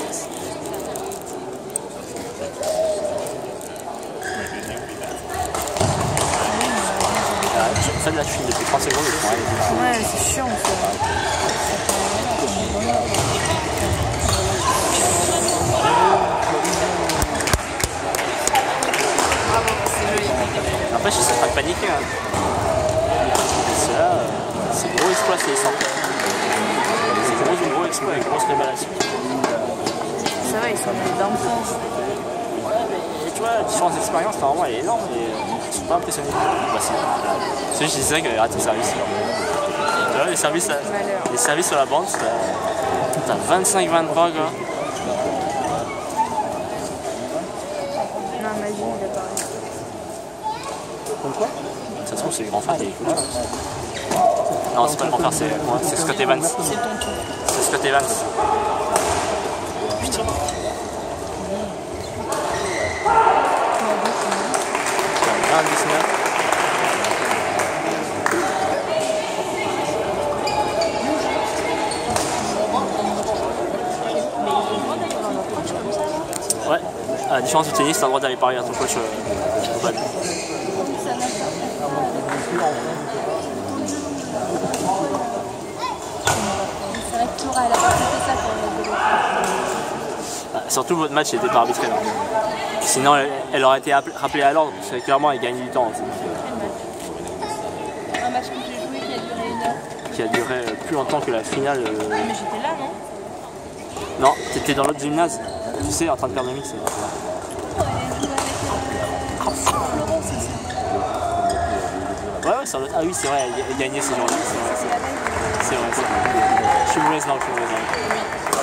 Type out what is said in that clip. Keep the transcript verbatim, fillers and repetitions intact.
En fait, là, je filme depuis trente secondes et je prends rien. Ouais, c'est chiant en fait. Après, je sais pas de paniquer. Hein. C'est là, c'est gros exploit, c'est les centres. C'est gros, gros exploit avec grosse révélation. Ça va, ils sont dans le sens. Et tu vois, la différence d'expérience, normalement, elle est énorme et ils sont pas impressionnés. Bah, c'est juste, je disais qu'il y rate le service. Tu vois, les services, les services sur la bande, t'as vingt-cinq vingt-trois quoi. Non, Magie, il a parlé. Comme quoi? Ça se trouve, c'est le grand frère qui écoute. Non, c'est pas le grand frère, c'est moi, c'est Scott Evans. C'est ton tour. C'est Scott Evans. Putain. un dix-neuf. Ouais, à la différence du tennis, t'as le droit d'aller parler à ton coach euh, au bad. C'est vrai que Tora, elle a pas fait ça pour le Bah, surtout votre match était pas arbitré. Donc. Sinon, elle, elle aurait été rappelée à l'ordre, parce que clairement, elle gagne du temps. Aussi. Un match que j'ai joué qui a duré une heure. Qui a duré euh, plus longtemps que la finale. Euh... Mais j'étais là, non? Non, t'étais dans l'autre gymnase, tu sais, en train de faire le mix. Elle a joué avec euh... Florence aussi. Ouais, ouais, sur l'autre. Ah oui, c'est vrai, elle gagnait ce jour-là. C'est vrai, c'est vrai. C'est vrai. Je suis mauvaise langue, je suis mauvaise langue.